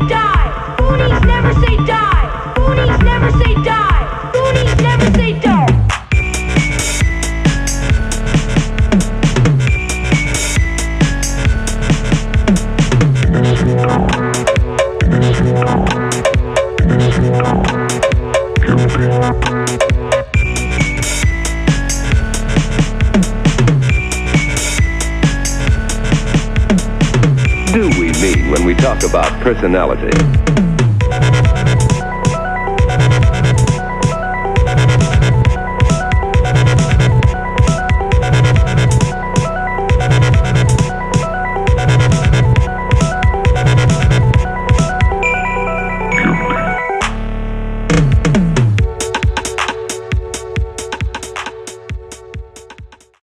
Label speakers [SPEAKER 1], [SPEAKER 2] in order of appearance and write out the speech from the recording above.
[SPEAKER 1] die. Goonies never say die. Goonies never say die. Goonies never say die.
[SPEAKER 2] Do we mean when we talk about personality?